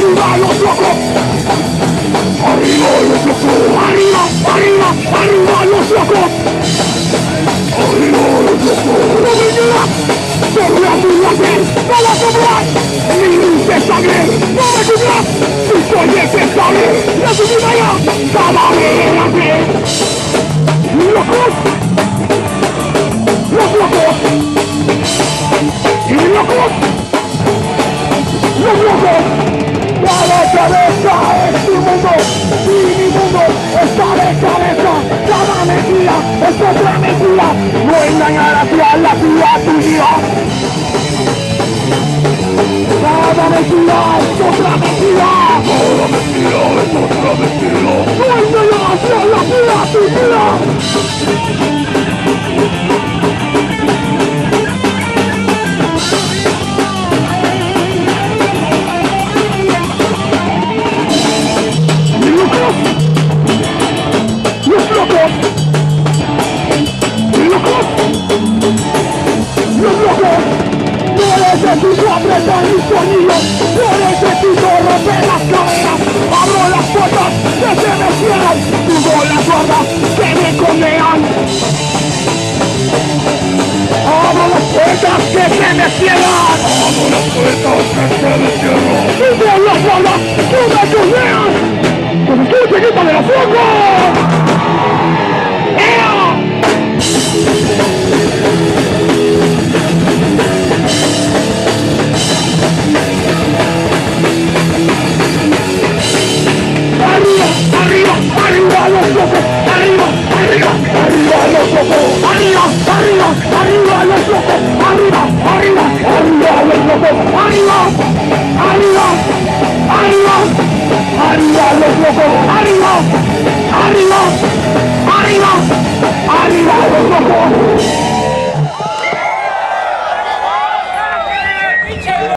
arriba los locos, arriba los locos, arriba, arriba, arriba los locos, arriba los locos. No me llegas, por la burlación, no la sobras, ni luz de sangre, no me cubras, si soy detestable, la subida cada vez. Locos, los locos, y locos, los locos. Cada cabeza es tu mundo, y mi mundo está de cabeza. Cada mentira es otra mentira, no engañar hacia la ciudad tuya. Cada mentira es otra mentira, cada mentira es otra mentira, no engañar hacia la ciudad tuya. Necesito apretar mis tornillos, yo necesito romper las cadenas. Abro las puertas que se me cierran, subo las barras que me condenan. Abro las puertas que se me cierran, abro las puertas que se me cierran, subo las barras que me condenan. ¡Como tú, chiquita de la fuego! Arriba los locos, arriba, arriba, arriba los locos, arriba, arriba, arriba los locos, arriba, arriba, arriba los locos, arriba, arriba, arriba, arriba los locos, arriba, arriba.